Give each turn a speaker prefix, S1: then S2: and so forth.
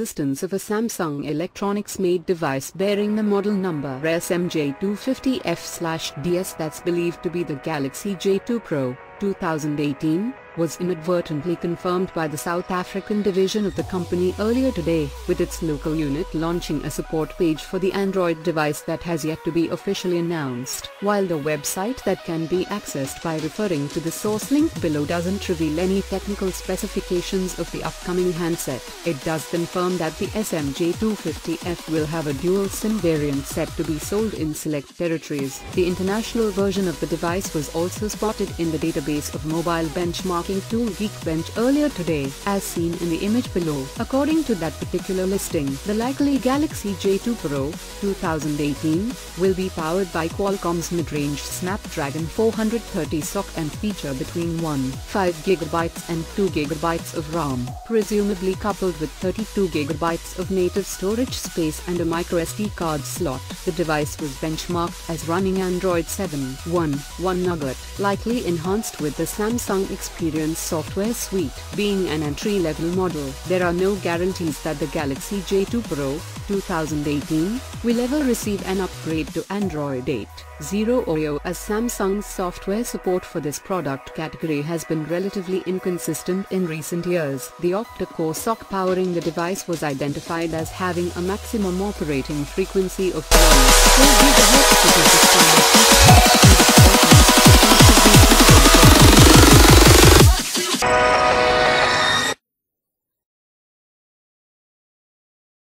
S1: existence of a Samsung Electronics-made device bearing the model number SMJ250F/DS that's believed to be the Galaxy J2 Pro 2018, was inadvertently confirmed by the South African division of the company earlier today, with its local unit launching a support page for the Android device that has yet to be officially announced. While the website that can be accessed by referring to the source link below doesn't reveal any technical specifications of the upcoming handset, it does confirm that the SMJ250F will have a dual SIM variant set to be sold in select territories. The international version of the device was also spotted in the database of mobile benchmark tool Geekbench earlier today, as seen in the image below. According to that particular listing, the likely Galaxy J2 Pro 2018 will be powered by Qualcomm's mid-range Snapdragon 430 SoC and feature between 5GB and 2GB of RAM, presumably coupled with 32GB of native storage space and a microSD card slot. The device was benchmarked as running Android 7.1.1 Nougat, likely enhanced with the Samsung Experience software suite. Being an entry-level model, there are no guarantees that the Galaxy J2 Pro 2018 will ever receive an upgrade to Android 8.0 as Samsung's software support for this product category has been relatively inconsistent in recent years. The octa-core SoC powering the device was identified as having a maximum operating frequency of 1.4 GHz.